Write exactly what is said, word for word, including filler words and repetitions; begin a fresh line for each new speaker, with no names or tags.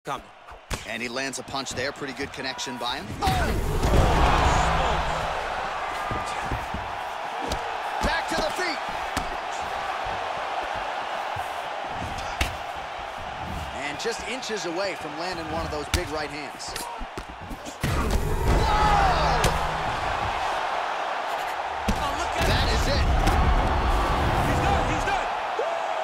Coming.
And he lands a punch there. Pretty good connection by him. Oh! Back to the feet. And just inches away from landing one of those big right hands.